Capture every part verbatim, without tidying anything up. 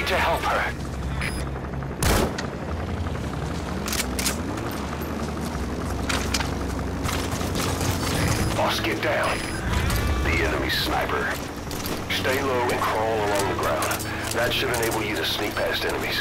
need to help her. Boss, get down. The enemy sniper. Stay low and crawl along the ground. That should enable you to sneak past enemies.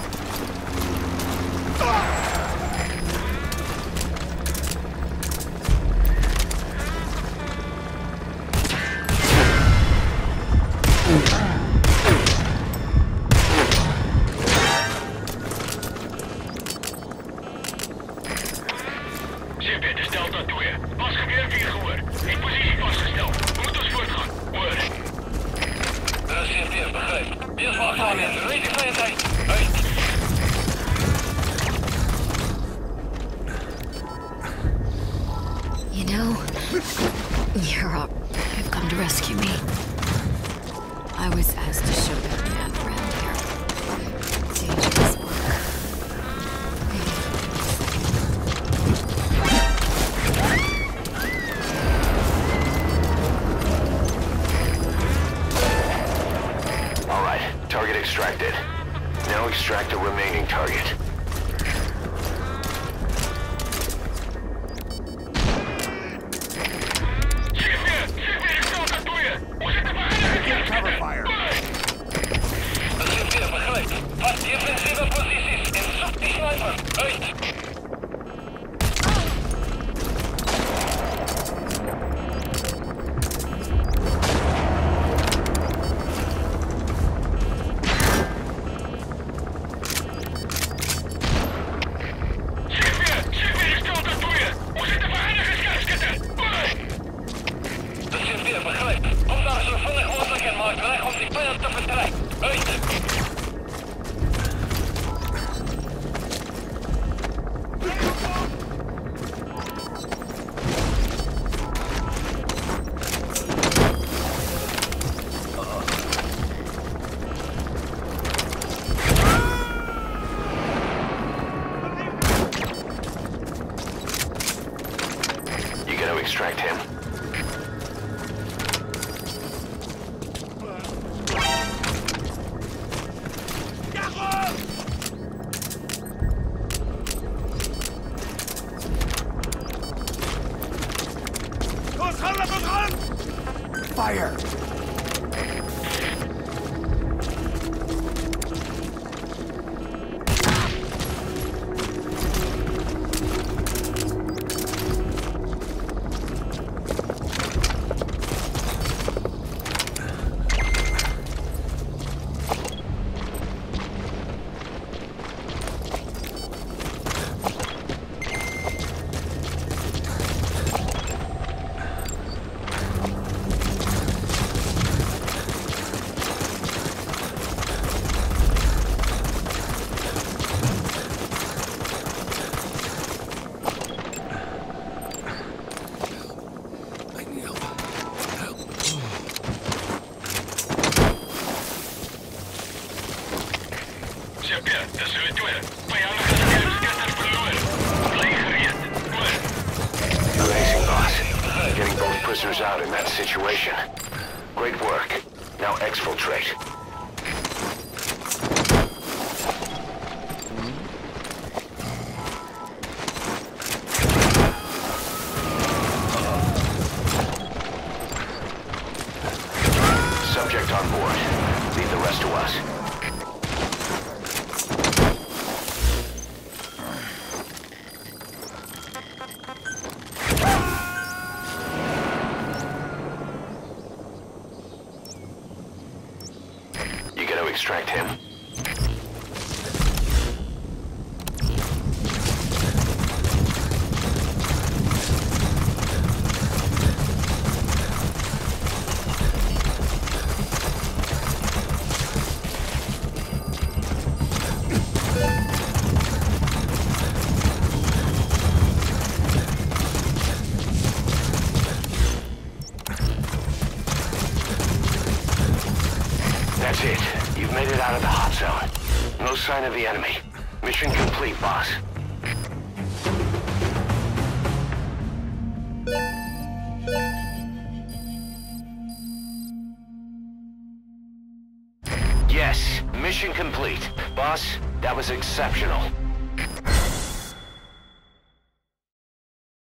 You know, you're up. You've come to rescue me. I was asked to show that man around here. Dangerous work. All right, target extracted. Now extract the remaining target. Cover fire. Defensive posities en zoek die sniper. Uit. Extract him. Fire! Amazing, boss. Getting both prisoners out in that situation. Great work. Now exfiltrate. Subject on board. Leave the rest to us. You gotta extract him. That's it. You've made it out of the hot zone. No sign of the enemy. Mission complete, boss. Yes, mission complete. Boss, that was exceptional.